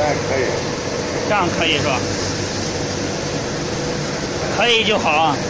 还可以。 这样可以是吧？可以就好啊。